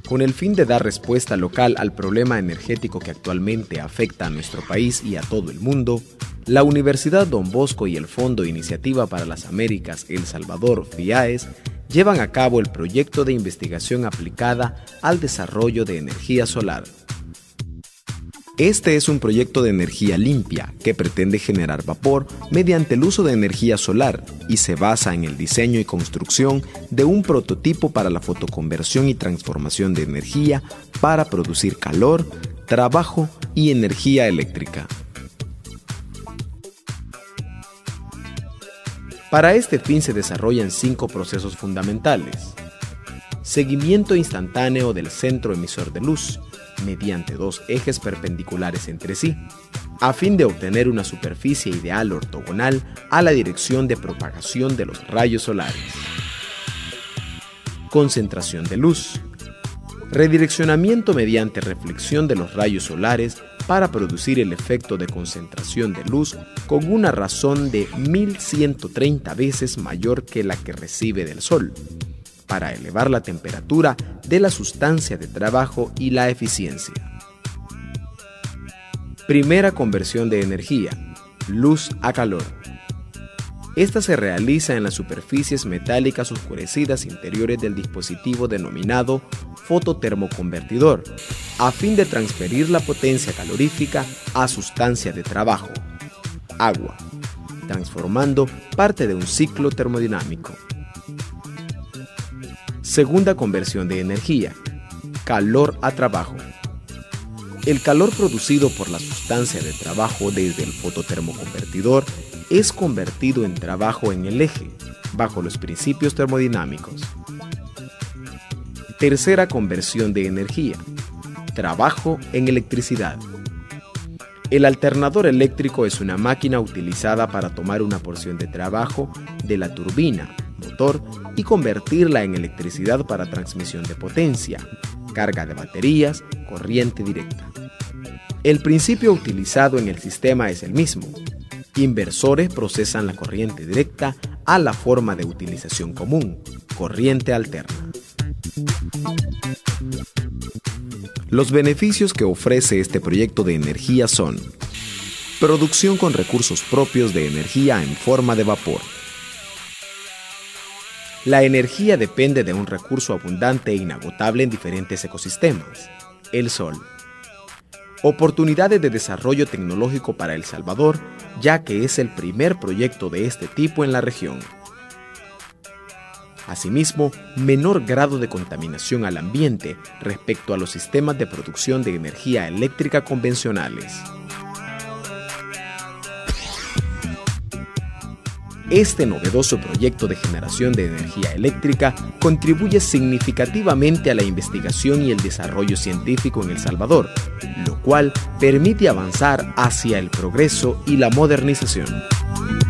Con el fin de dar respuesta local al problema energético que actualmente afecta a nuestro país y a todo el mundo, la Universidad Don Bosco y el Fondo Iniciativa para las Américas El Salvador, FIAES, llevan a cabo el proyecto de investigación aplicada al desarrollo de energía solar. Este es un proyecto de energía limpia que pretende generar vapor mediante el uso de energía solar y se basa en el diseño y construcción de un prototipo para la fotoconversión y transformación de energía para producir calor, trabajo y energía eléctrica. Para este fin se desarrollan 5 procesos fundamentales. Seguimiento instantáneo del centro emisor de luz, mediante 2 ejes perpendiculares entre sí, a fin de obtener una superficie ideal ortogonal a la dirección de propagación de los rayos solares. Concentración de luz. Redireccionamiento mediante reflexión de los rayos solares para producir el efecto de concentración de luz con una razón de 1130 veces mayor que la que recibe del Sol, para elevar la temperatura de la sustancia de trabajo y la eficiencia. Primera conversión de energía, luz a calor. Esta se realiza en las superficies metálicas oscurecidas interiores del dispositivo denominado fototermoconvertidor, a fin de transferir la potencia calorífica a sustancia de trabajo, agua, transformando parte de un ciclo termodinámico. Segunda conversión de energía, calor a trabajo. El calor producido por la sustancia de trabajo desde el fototermoconvertidor es convertido en trabajo en el eje, bajo los principios termodinámicos. Tercera conversión de energía, trabajo en electricidad. El alternador eléctrico es una máquina utilizada para tomar una porción de trabajo de la turbina, motor, y convertirla en electricidad para transmisión de potencia, carga de baterías, corriente directa. El principio utilizado en el sistema es el mismo. Inversores procesan la corriente directa a la forma de utilización común, corriente alterna. Los beneficios que ofrece este proyecto de energía son: producción con recursos propios de energía en forma de vapor. La energía depende de un recurso abundante e inagotable en diferentes ecosistemas, el sol. Oportunidades de desarrollo tecnológico para El Salvador, ya que es el primer proyecto de este tipo en la región. Asimismo, menor grado de contaminación al ambiente respecto a los sistemas de producción de energía eléctrica convencionales. Este novedoso proyecto de generación de energía eléctrica contribuye significativamente a la investigación y el desarrollo científico en El Salvador, lo cual permite avanzar hacia el progreso y la modernización.